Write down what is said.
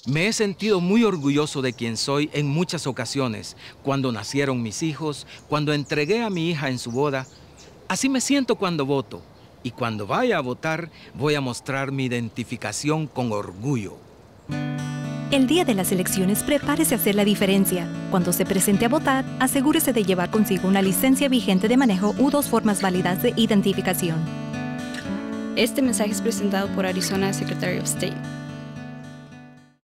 Me he sentido muy orgulloso de quien soy en muchas ocasiones, cuando nacieron mis hijos, cuando entregué a mi hija en su boda. Así me siento cuando voto, y cuando vaya a votar voy a mostrar mi identificación con orgullo. El día de las elecciones, prepárese a hacer la diferencia. Cuando se presente a votar, asegúrese de llevar consigo una licencia vigente de manejo u 2 formas válidas de identificación. Este mensaje es presentado por Arizona Secretary of State.